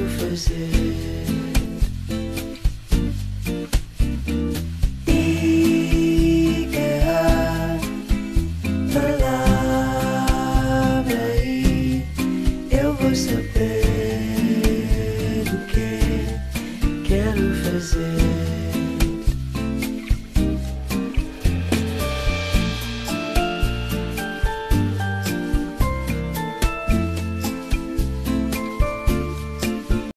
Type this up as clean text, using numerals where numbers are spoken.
fazer. Diga a palavra e eu vou saber o que quero fazer.